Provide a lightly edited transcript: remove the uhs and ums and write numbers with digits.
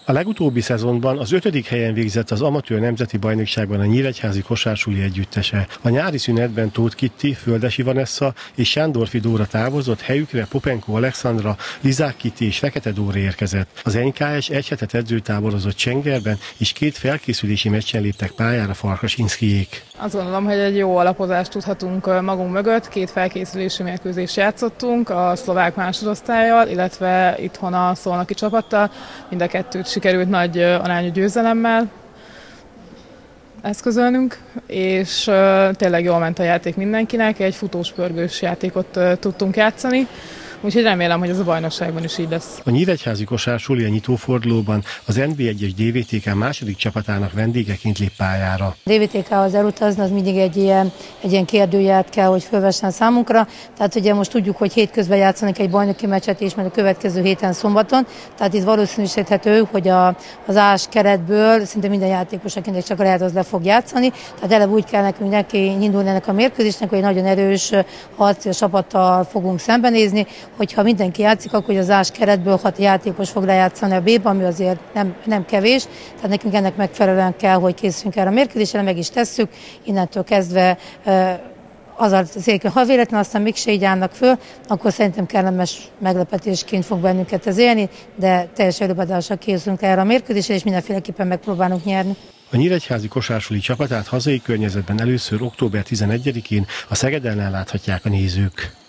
A legutóbbi szezonban az 5. helyen végzett az amatőr nemzeti bajnokságban a Nyíregyházi Kosársuli együttese. A nyári szünetben Tóth Kitti, Földesi Vanessa és Sándorfi Dóra távozott, helyükre Popenko Alexandra, Lizák Kitti és Fekete Dóra érkezett. Az NKS egy hetet edzőtáborozott Csengerben, és 2 felkészülési meccsen léptek pályára Farkasinszkijék. Azt gondolom, hogy egy jó alapozást tudhatunk magunk mögött. 2 felkészülési mérkőzést játszottunk a szlovák másodosztállyal, illetve itthon a szolnoki csapattal. Mind a 2-t sikerült nagy arányú győzelemmel eszközölnünk, és tényleg jól ment a játék mindenkinek, egy futós pörgős játékot tudtunk játszani. Úgyhogy remélem, hogy ez a bajnokságban is így lesz. A Nyíregyházi Kosársuli a nyitófordulóban az NB1-es DVTK második csapatának vendégeként lép pályára. A DVTK-hoz elutazni, az mindig egy ilyen kérdőjelet kell, hogy fölvessen számunkra. Tehát ugye most tudjuk, hogy hétközben játszanak egy bajnoki meccset, és majd a következő héten szombaton. Tehát itt valószínűsíthető, hogy az ás keretből szinte minden játékos, akinek csak lehet, az le fog játszani. Tehát eleve úgy kell nekünk neki indulni ennek a mérkőzésnek, hogy egy nagyon erős harci csapattal fogunk szembenézni. Hogyha mindenki játszik, akkor az ás keretből 6 játékos fog lejátszani a B-ban, ami azért nem kevés. Tehát nekünk ennek megfelelően kell, hogy készüljünk erre a mérkőzésre, meg is tesszük. Innentől kezdve az a cél, ha véletlenül aztán mégse így állnak föl, akkor szerintem kellemes meglepetésként fog bennünket ez élni, de teljes előadással készülünk erre a mérkőzésre, és mindenféleképpen megpróbálunk nyerni. A Nyíregyházi Kosársuli csapatát hazai környezetben először október 11-én a Szeged ellen láthatják a nézők.